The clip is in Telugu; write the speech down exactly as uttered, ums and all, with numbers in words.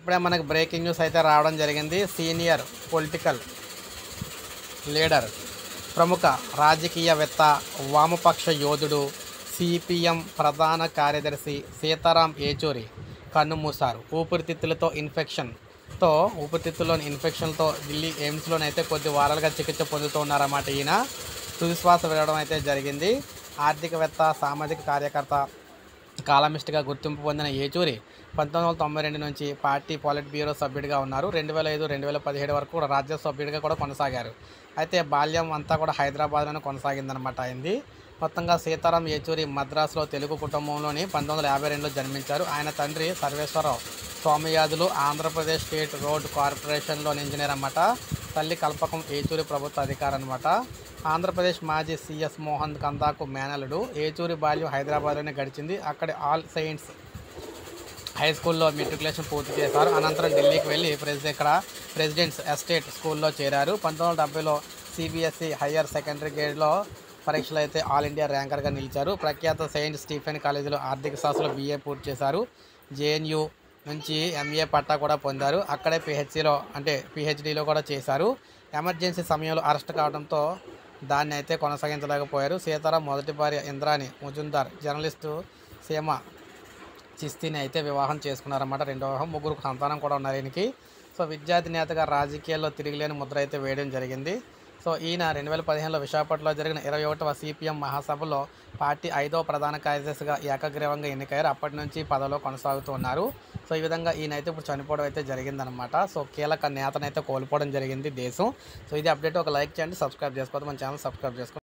ఇప్పుడే మనకు బ్రేకింగ్ న్యూస్ అయితే రావడం జరిగింది. సీనియర్ పొలిటికల్ లీడర్, ప్రముఖ రాజకీయవేత్త, వామపక్ష యోధుడు, సిపిఎం ప్రధాన కార్యదర్శి సీతారాం ఏచూరి కన్నుమూశారు. ఊపిరితిత్తులతో ఇన్ఫెక్షన్తో ఊపిరితిత్తుల్లోని ఇన్ఫెక్షన్తో ఢిల్లీ ఎయిమ్స్లోనైతే కొద్ది వారాలుగా చికిత్స పొందుతూ ఉన్నారన్నమాట. ఈయన తుదిశ్వాస విడవడం అయితే జరిగింది. ఆర్థికవేత్త, సామాజిక కార్యకర్త, కాలమిస్ట్గా గుర్తింపు పొందిన ఏచూరి పంతొమ్మిది వందల తొంభై రెండు నుంచి పార్టీ పాలిట్ బ్యూరో సభ్యుడిగా ఉన్నారు. రెండు వేల ఐదు రెండు వేల పదిహేడు వరకు కూడా రాజ్యసభ సభ్యుడిగా కూడా కొనసాగారు. అయితే బాల్యం అంతా కూడా హైదరాబాద్లోనే కొనసాగిందనమాట అయింది. మొత్తంగా సీతారాం ఏచూరి మద్రాసులో తెలుగు కుటుంబంలోని పంతొమ్మిది వందల యాభై రెండులో జన్మించారు. ఆయన తండ్రి సర్వేశ్వరరావు స్వామియాజులు ఆంధ్రప్రదేశ్ స్టేట్ రోడ్ కార్పొరేషన్లోని ఇంజనీర్ అన్నమాట. తల్లి కల్పకం ఏచూరి ప్రభుత్వ అధికారి అనమాట. ఆంధ్రప్రదేశ్ మాజీ సీఎస్ మోహన్ కందాకు మేనలుడు. ఏచూరి బాల్యం హైదరాబాద్లోనే గడిచింది. అక్కడి ఆల్ సెయింట్స్ హై స్కూల్లో మెట్రికులేషన్ పూర్తి చేశారు. అనంతరం ఢిల్లీకి వెళ్ళి ప్రెసిడెంట్ ఇక్కడ ప్రెసిడెంట్స్ ఎస్టేట్ స్కూల్లో చేరారు. పంతొమ్మిది వందల డెబ్బైలో సిబిఎస్ఈ హయ్యర్ సెకండరీ గ్రేడ్లో పరీక్షలు అయితే ఆల్ ఇండియా ర్యాంకర్గా నిలిచారు. ప్రఖ్యాత సెయింట్ స్టీఫెన్ కాలేజీలో ఆర్థిక శాస్త్రంలో బీఏ పూర్తి చేశారు. జేఎన్యూ నుంచి ఎంఏ పట్టా కూడా పొందారు. అక్కడే పిహెచ్సిలో అంటే పిహెచ్డీలో కూడా చేశారు. ఎమర్జెన్సీ సమయంలో అరెస్ట్ కావడంతో దాన్ని అయితే కొనసాగించలేకపోయారు. సీతారాం మొదటి భార్య ఇంద్రాణి ముజుందార్ జర్నలిస్టు సీమ చిస్తీని అయితే వివాహం చేసుకున్నారన్నమాట. రెండో వివాహం. ముగ్గురు సంతానం కూడా ఉన్నారు ఈయనకి. సో విద్యార్థి నేతగా రాజకీయాల్లో తిరిగిలేని ముద్ర అయితే వేయడం జరిగింది. సో ఈయన రెండు వేల పదిహేనులో విశాఖపట్నంలో జరిగిన ఇరవై ఒకటవ సిపిఎం మహాసభలో పార్టీ ఐదవ ప్రధాన కార్యదర్శిగా ఏకగ్రీవంగా ఎన్నికయ్యారు. అప్పటి నుంచి పదవిలో కొనసాగుతూ ఉన్నారు. సో ఈ విధంగా ఈయన అయితే ఇప్పుడు చనిపోవడం అయితే జరిగిందనమాట. సో కీలక నేతనైతే కోల్పోవడం జరిగింది దేశం. సో ఇది అప్డేట్. ఒక లైక్ చేయండి, సబ్స్క్రైబ్ చేసుకోవద్దు, మన ఛానల్ సబ్స్క్రైబ్ చేసుకోండి.